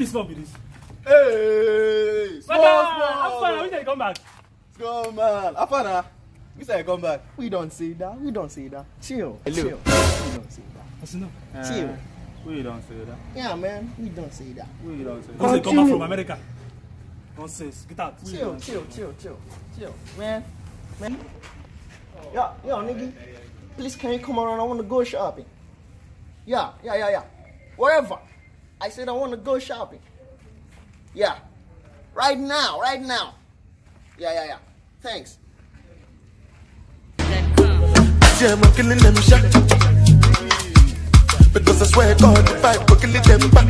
be small with this. Hey! Small! Afana, we say come back. Come on, Afana. We say come back. We don't say that. We don't say that. Chill. Hello. Chill. We don't say that. What's no? Chill. We don't say that. Yeah, man. We don't say that. We don't say that. Don't say come back from America. Nonsense. Get out. Chill. Man. Yo, nigga. Please, can you come around? I want to go shopping. Yeah. Wherever. I said I want to go shopping. Yeah. Right now. Yeah. Thanks. Yeah, I'm killing them shot. Because I swear God, if I go killing them back.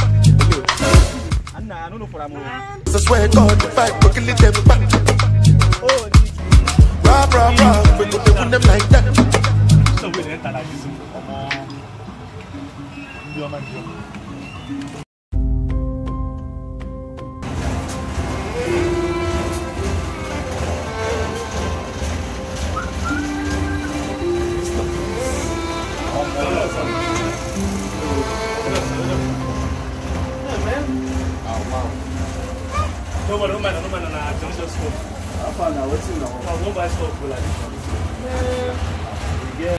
I don't know for a moment. I swear God, if I go killing them back. Oh, Rah, we go doing them like that. So we enter like this. No man, just stop. I found out what's in the home. No, nobody stop for like Yeah.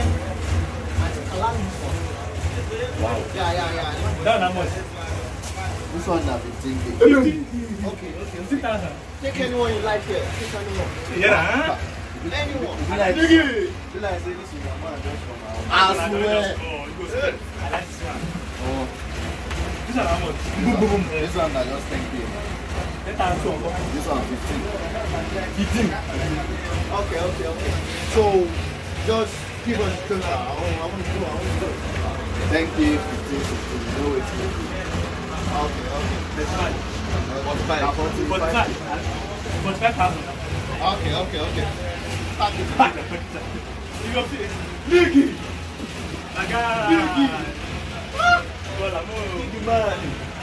Wow. Yeah. That's how much? This one now 15K. Okay. 6,000. Take anyone you like here. Take anyone. Yeah. Anyone. You like this? You like say this is your man just from our I swear. I like this one. Oh. This one how much? Boom. This one that just 10K. This one 15. Okay. So just give us the total. I want to do. Thank you. 15. No, it's okay. That's fine. 45,000. Okay. You go see Nicky. Nicky. Well, I'm man.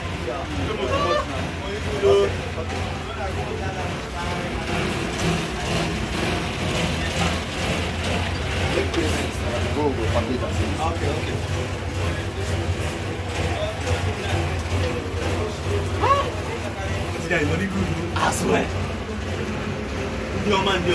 Okay. This guy is only good. I swear. Your man.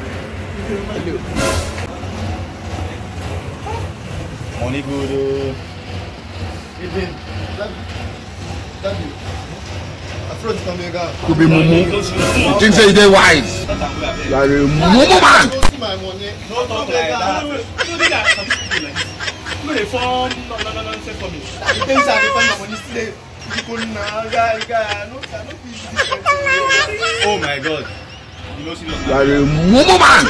Money good. Even that front come here. To be mumu. Think say they wise. You are a mumu man. Don't see my money. No talk like that. No, they form nonsense for me. The things are the fund money still. Oh my God. You know she knows. You are a mumu man.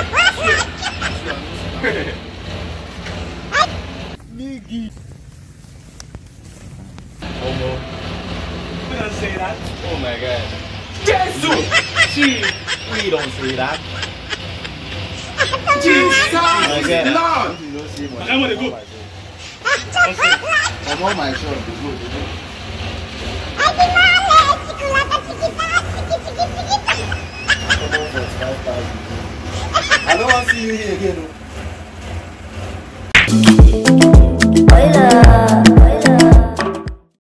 Nigga. We don't say that. Oh my God. Jesus! We don't say that. Jesus! Lord. I'm gonna go. I'm on my shop. I don't want to see you here again.